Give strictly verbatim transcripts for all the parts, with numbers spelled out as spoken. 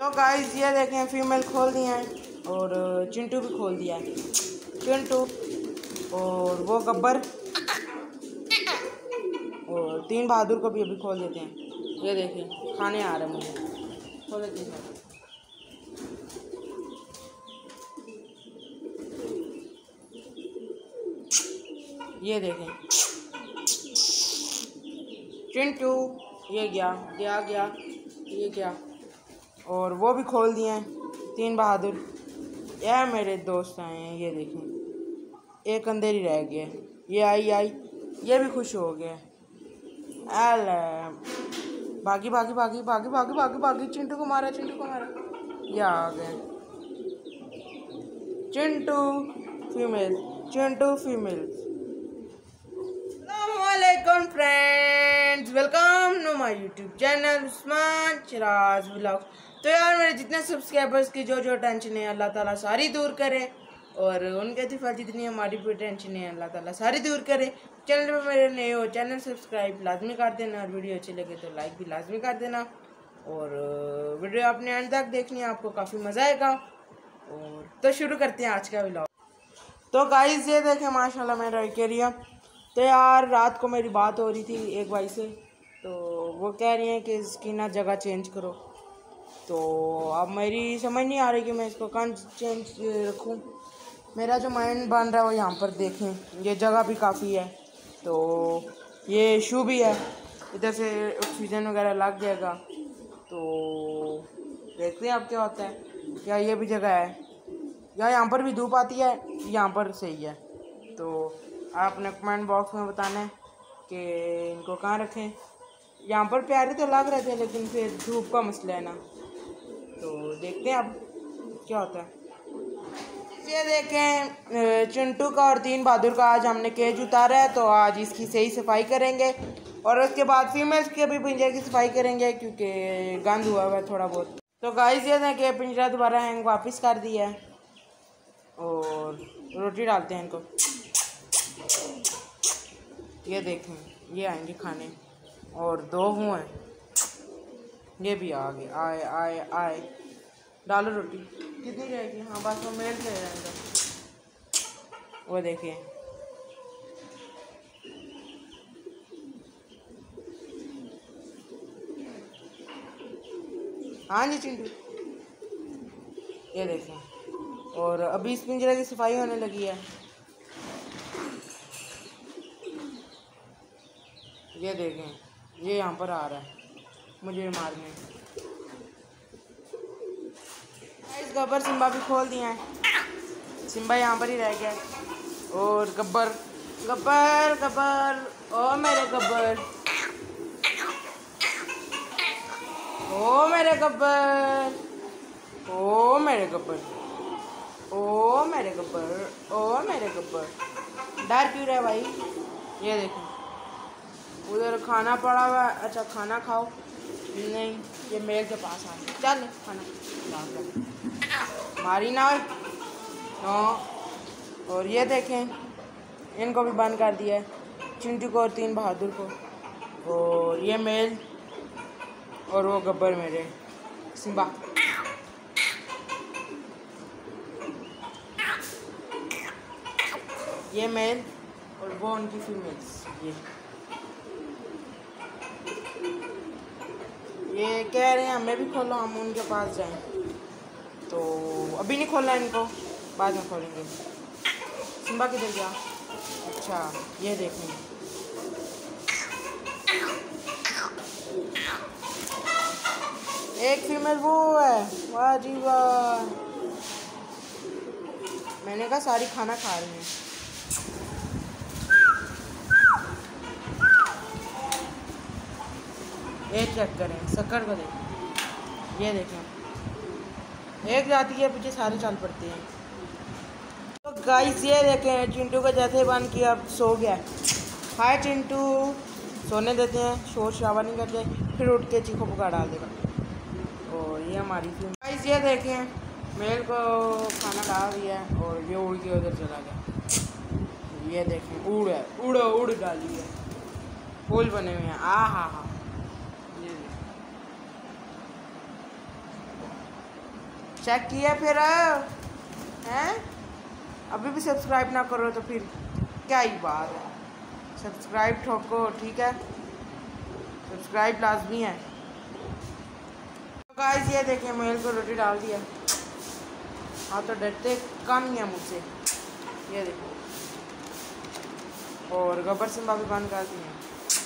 तो गाइस ये देखें फीमेल खोल दिया है और चिंटू भी खोल दिया है। चिंटू और वो गब्बर और तीन बहादुर को भी अभी खोल देते हैं। ये देखें खाने आ रहे हैं मुझे, खोल देते हैं। ये देखें चिंटू ये गया गया गया ये गया और वो भी खोल दिए हैं तीन बहादुर। यह मेरे दोस्त आए हैं, ये देखें एक अंदर ही रह गया। ये आई आई ये भी खुश हो गया। अल भागी भागी भागी भागी भागी भागी भागी चिंटू को मारा चिंटू को मारा। ये आ गए चिंटू फीमेल चिंटू फीमेल। अस्सलामुअलैकुम friends, welcome to my YouTube channel Usman Chiraj vlog. तो यार मेरे जितने सब्सक्राइबर्स की जो जो टेंशन है अल्लाह ताला सारी दूर करे और उनके दिफा जितनी हमारी भी टेंशन है अल्लाह ताला सारी दूर करे। चैनल पे मेरे नए हो चैनल सब्सक्राइब लाजमी कर देना और वीडियो अच्छी लगे तो लाइक भी लाजमी कर देना और वीडियो आपने अंत तक देखनी है, आपको काफ़ी मज़ा आएगा। और तो शुरू करते हैं आज का व्लॉग। तो गाइस ये देखें माशाल्लाह मेरा एरिया। तो यार रात को मेरी बात हो रही थी एक भाई से, तो वो कह रही हैं कि इसकी ना जगह चेंज करो। तो अब मेरी समझ नहीं आ रही कि मैं इसको कहाँ चेंज रखूँ। मेरा जो माइंड बन रहा है वो यहाँ पर देखें, ये जगह भी काफ़ी है तो ये शू भी है, इधर से ऑक्सीजन वगैरह लग जाएगा। तो देखते हैं अब क्या होता है। क्या ये भी जगह है या यहाँ पर भी धूप आती है, यहाँ पर सही है। तो आप अपने कमेंट बॉक्स में बताना है कि इनको कहाँ रखें। यहाँ पर प्यारे तो लग रहे थे लेकिन फिर धूप का मसला है ना, तो देखते हैं अब क्या होता है। ये देखें चिंटू का और तीन बहादुर का आज हमने केज उतारा है, तो आज इसकी सही सफाई करेंगे और उसके बाद फीमेल्स के भी पिंजरे की सफाई करेंगे क्योंकि गंद हुआ हुआ है थोड़ा बहुत। तो गाइस ये देखें पिंजरा दोबारा हैंग वापस कर दिया है और रोटी डालते हैं इनको। ये देखें ये आएंगे खाने और दो हुए हैं, ये भी आ गए आए आए आए। डालो रोटी कितनी रहेगी? हाँ बस वो मेल से रहेगा। वो देखिए हाँ जी चिंटू ये देखें। और अभी इस पिंजरे की सफाई होने लगी है। ये देखें ये यहाँ पर आ रहा है मुझे मारने। इस गब्बर सिम्बा भी खोल दिया है, सिम्बा यहाँ पर ही रह गया। और गब्बर गब्बर गब्बर ओ मेरे गब्बर ओ मेरे गब्बर ओ मेरे गब्बर ओ मेरे गब्बर ओ मेरे गब्बर। डर क्यों रहे भाई? ये देखो उधर खाना पड़ा हुआ है। अच्छा खाना खाओ। नहीं ये मेल के पास आ गया, चल खाना मारी ना नो। और ये देखें इनको भी बंद कर दिया है, चिंटू को और तीन बहादुर को। और ये मेल और वो गब्बर मेरे सिम्बा। ये मेल और वो उनकी फीमेल्स। ये ये कह रहे हैं हमें भी खोलो, हम उनके पास जाएं। तो अभी नहीं खोलना इनको, बाद में खोलेंगे। सिम्बा किधर गया? अच्छा ये देखें एक फीमेल वो है। वाह जी वाह, मैंने कहा सारी खाना खा रही हैं। एक चेक करें शक्कर को देखें। ये देखें एक जाती है पीछे सारे चल पड़ते हैं। तो गाइस ये देखें चिंटू को जैसे बंद किया अब सो गया। हाय चिंटू, सोने देते हैं, शोर शराबा नहीं करते, फिर उठ के चीखों पुकार डाल देगा। और ये हमारी गाइस ये देखें मेल को खाना डाल दिया है और ये उड़ के उधर चला गया। ये देखें उड़ है उड़ उड़ डाली है, फूल बने हुए हैं। आ हा हा चेक किया फिर हैं? अभी भी सब्सक्राइब ना करो तो फिर क्या ही बात है। सब्सक्राइब ठोको, ठीक है, सब्सक्राइब लाजमी है। तो गाइस ये देखिए मेल को रोटी डाल दिया। हाँ तो डरते कम ही है मुझसे, ये देखो। और गब्बर सिंह भी बंद कर दिए।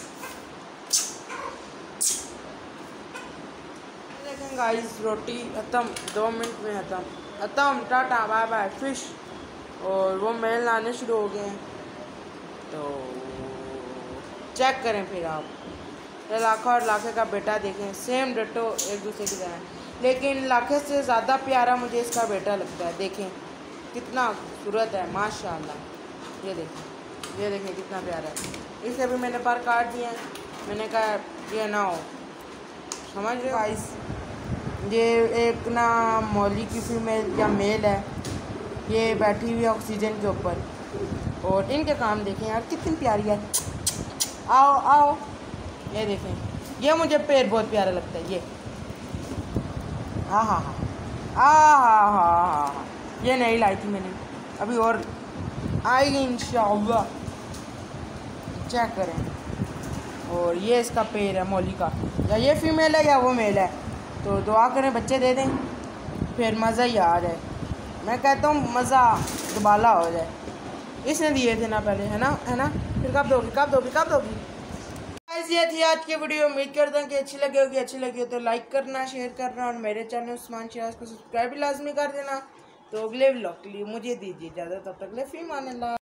देखें गाइस रोटी खत्म, दो मिनट में खत्म खत्म टाटा बाय बाय फिश। और वो मेल लाने शुरू हो गए हैं, तो चेक करें फिर आप। लाखा और लाखे का बेटा देखें, सेम डटो एक दूसरे की तरह, लेकिन लाखे से ज़्यादा प्यारा मुझे इसका बेटा लगता है। देखें कितना खूबसूरत है माशाल्लाह। ये देखें, ये देखें कितना प्यारा है। इसे भी मैंने पर काट दिया, मैंने कहा ये ना हो, समझ रहे गाइस। ये एक ना मौली की फीमेल या मेल है, ये बैठी हुई है ऑक्सीजन के ऊपर। और इनके काम देखें यार कितनी प्यारी है। आओ आओ, ये देखें, ये मुझे पेड़ बहुत प्यारा लगता है। ये हाँ हाँ हाँ हाँ हाँ हाँ हाँ, ये नहीं लाई थी मैंने, अभी और आएगी इंशाअल्लाह। चेक करें। और ये इसका पेड़ है मौली का, या ये फीमेल है या वो मेल है। तो दुआ करें बच्चे दे दें, फिर मज़ा ही आ जाए। मैं कहता हूँ मज़ा दुबाला हो जाए। इसने दिए थे ना पहले, है ना, है ना, फिर कब दोगी कब दोगी कब दोगी। गाइस ये थी आज की वीडियो, उम्मीद करता हूँ कि अच्छी लगी होगी। अच्छी लगी हो तो लाइक करना, शेयर करना और मेरे चैनल उस्मान शिराज को सब्सक्राइब भी लाजमी कर देना। तो अगले व्लॉग के लिए मुझे दीजिए इजाज़त, तब तक ले फी मान अल्लाह।